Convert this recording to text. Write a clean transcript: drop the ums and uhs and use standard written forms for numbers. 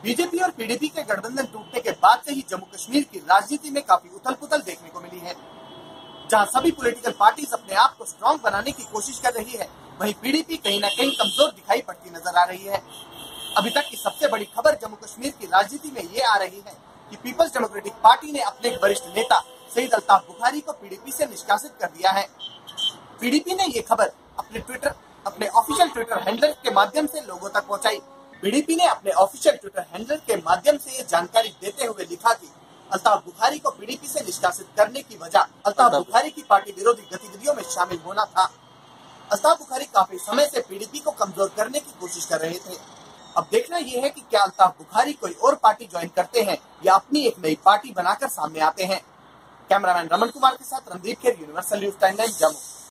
BJP और PDP के गठबंधन टूटने के बाद से ही जम्मू कश्मीर की राजनीति में काफी उथल पुथल देखने को मिली है। जहां सभी पॉलिटिकल पार्टीज अपने आप को स्ट्रांग बनाने की कोशिश कर रही है, वहीं पीडीपी कहीं न कहीं कमजोर दिखाई पड़ती नजर आ रही है। अभी तक की सबसे बड़ी खबर जम्मू कश्मीर की राजनीति में ये आ रही है कि पीपल्स डेमोक्रेटिक पार्टी ने अपने एक वरिष्ठ नेता सईद अल्ताफ बुखारी को पीडीपी से निष्कासित कर दिया है। पीडीपी ने ये खबर अपने ऑफिशियल ट्विटर हैंडल के माध्यम से लोगों तक पहुंचाई। पीडीपी ने अपने ऑफिशियल ट्विटर हैंडल के माध्यम से ये जानकारी देते हुए लिखा कि अल्ताफ बुखारी को पीडीपी से निष्कासित करने की वजह अल्ताफ बुखारी की पार्टी विरोधी गतिविधियों में शामिल होना था। अल्ताफ बुखारी काफी समय से पीडीपी को कमजोर करने की कोशिश कर रहे थे। अब देखना यह है कि क्या अल्ताफ बुखारी कोई और पार्टी ज्वाइन करते हैं या अपनी एक नई पार्टी बनाकर सामने आते हैं। कैमरामैन रमन कुमार के साथ Randeep Kher, universal news timeline, Jammu.